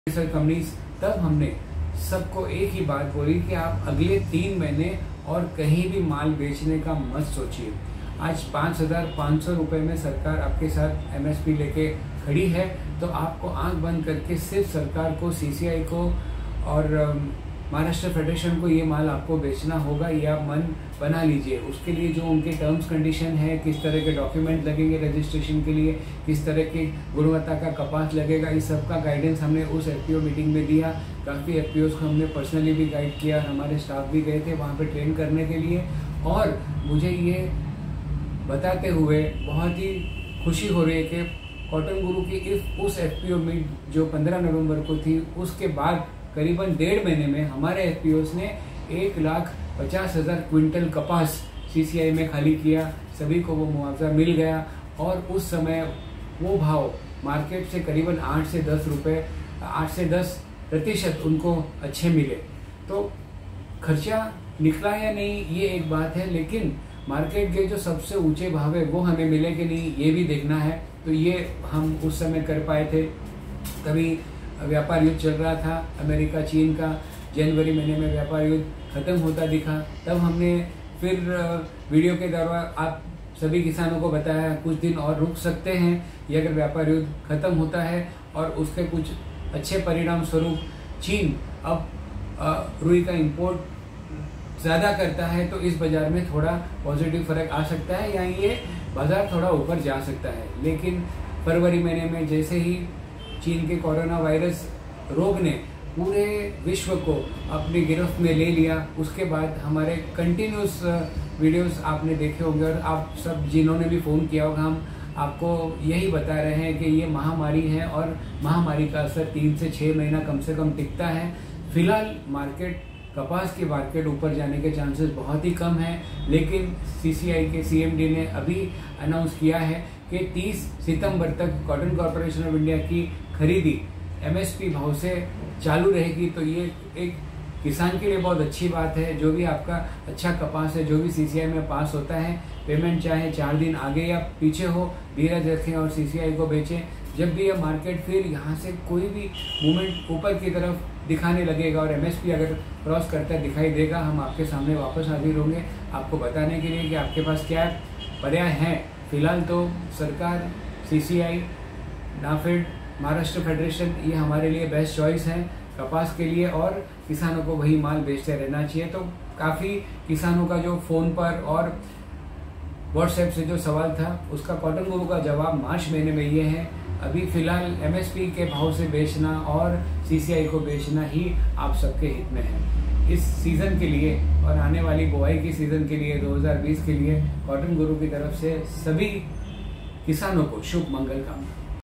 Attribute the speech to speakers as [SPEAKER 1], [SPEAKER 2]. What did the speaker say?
[SPEAKER 1] Companies, तब हमने सबको एक ही बात बोली कि आप अगले 3 महीने और कहीं भी माल बेचने का मत सोचिए। आज 5,500 रुपये में सरकार आपके साथ MSP लेके खड़ी है, तो आपको आंख बंद करके सिर्फ सरकार को, CCI को और महाराष्ट्र फेडरेशन को ये माल आपको बेचना होगा। ये आप मन बना लीजिए। उसके लिए जो उनके टर्म्स कंडीशन है, किस तरह के डॉक्यूमेंट लगेंगे रजिस्ट्रेशन के लिए, किस तरह की गुणवत्ता का कपास लगेगा, इस सब का गाइडेंस हमने उस FPO मीटिंग में दिया। काफ़ी FPOs को हमने पर्सनली भी गाइड किया, हमारे स्टाफ भी गए थे वहाँ पे ट्रेन करने के लिए। और मुझे ये बताते हुए बहुत ही खुशी हो रही है कि कॉटन गुरु की उस FPO मीट जो 15 नवंबर को थी, उसके बाद करीबन 1.5 महीने में हमारे FPOs ने 1,50,000 क्विंटल कपास CCI में खाली किया। सभी को वो मुआवजा मिल गया और उस समय वो भाव मार्केट से करीबन 8 से 10% उनको अच्छे मिले। तो खर्चा निकला या नहीं ये एक बात है, लेकिन मार्केट के जो सबसे ऊंचे भाव है वो हमें मिले कि नहीं ये भी देखना है। तो ये हम उस समय कर पाए थे। तभी व्यापार युद्ध चल रहा था अमेरिका चीन का, जनवरी महीने में व्यापार युद्ध खत्म होता दिखा। तब हमने फिर वीडियो के दौरान आप सभी किसानों को बताया कुछ दिन और रुक सकते हैं, ये अगर व्यापार युद्ध खत्म होता है और उसके कुछ अच्छे परिणाम स्वरूप चीन अब रुई का इंपोर्ट ज़्यादा करता है तो इस बाजार में थोड़ा पॉजिटिव फर्क आ सकता है या ये बाजार थोड़ा ऊपर जा सकता है। लेकिन फरवरी महीने में जैसे ही चीन के कोरोना वायरस रोग ने पूरे विश्व को अपनी गिरफ्त में ले लिया, उसके बाद हमारे कंटिन्यूस वीडियोस आपने देखे होंगे और आप सब जिन्होंने भी फ़ोन किया होगा, हम आपको यही बता रहे हैं कि ये महामारी है और महामारी का असर 3 से 6 महीना कम से कम टिकता है। फिलहाल मार्केट, कपास की मार्केट ऊपर जाने के चांसेस बहुत ही कम हैं, लेकिन CCI के CMD ने अभी अनाउंस किया है कि 30 सितंबर तक कॉटन कॉर्पोरेशन ऑफ इंडिया की खरीदी MSP भाव से चालू रहेगी। तो ये एक किसान के लिए बहुत अच्छी बात है। जो भी आपका अच्छा कपास है, जो भी CCI में पास होता है, पेमेंट चाहे 4 दिन आगे या पीछे हो, धीरज रखें और CCI को बेचें। जब भी ये मार्केट फिर यहाँ से कोई भी मूवमेंट ऊपर की तरफ दिखाने लगेगा और MSP अगर क्रॉस करता दिखाई देगा, हम आपके सामने वापस हाजिर होंगे आपको बताने के लिए कि आपके पास क्या पर्याय हैं। फिलहाल तो सरकार, CCI, नाफेड, महाराष्ट्र फेडरेशन ये हमारे लिए बेस्ट चॉइस है कपास के लिए और किसानों को वही माल बेचते रहना चाहिए। तो काफ़ी किसानों का जो फ़ोन पर और WhatsApp से जो सवाल था उसका कॉटन गुरु का जवाब मार्च महीने में ये है। अभी फ़िलहाल MSP के भाव से बेचना और CCI को बेचना ही आप सबके हित में है। इस सीज़न के लिए और आने वाली बुआई की सीज़न के लिए 2020 के लिए कॉटन गुरु की तरफ से सभी किसानों को शुभ मंगल कामना।